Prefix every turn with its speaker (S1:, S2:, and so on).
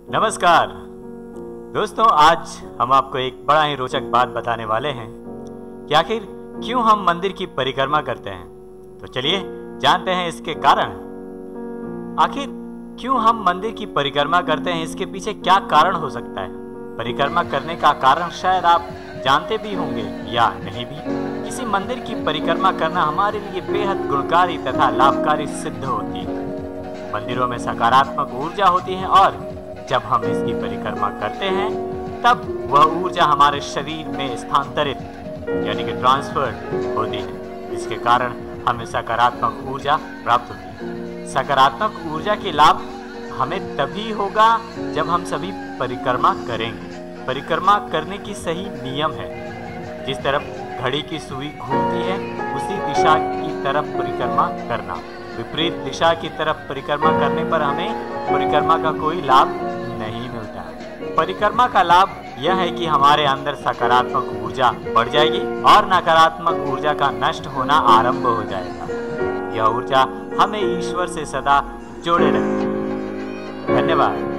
S1: नमस्कार दोस्तों, आज हम आपको एक बड़ा ही रोचक बात बताने वाले हैं कि आखिर क्यों हम मंदिर की परिक्रमा करते हैं। तो चलिए जानते हैं इसके कारण। आखिर क्यों हम मंदिर की परिक्रमा करते हैं, इसके पीछे क्या कारण हो सकता है। परिक्रमा करने का कारण शायद आप जानते भी होंगे या नहीं भी। किसी मंदिर की परिक्रमा करना हमारे लिए बेहद गुणकारी तथा लाभकारी सिद्ध होती है। मंदिरों में सकारात्मक ऊर्जा होती है और जब हम इसकी परिक्रमा करते हैं तब वह ऊर्जा हमारे शरीर में स्थानांतरित यानी कि ट्रांसफर होती है, जिसके कारण हमें सकारात्मक ऊर्जा प्राप्त होती है। सकारात्मक ऊर्जा के लाभ हमें तभी होगा जब हम सभी परिक्रमा करेंगे। परिक्रमा करने की सही नियम है, जिस तरफ घड़ी की सुई घूमती है उसी दिशा की तरफ परिक्रमा करना। विपरीत दिशा की तरफ परिक्रमा करने पर हमें परिक्रमा का कोई लाभ नहीं मिलता। परिक्रमा का लाभ यह है कि हमारे अंदर सकारात्मक ऊर्जा बढ़ जाएगी और नकारात्मक ऊर्जा का नष्ट होना आरंभ हो जाएगा। यह ऊर्जा हमें ईश्वर से सदा जोड़े रखेगी। धन्यवाद।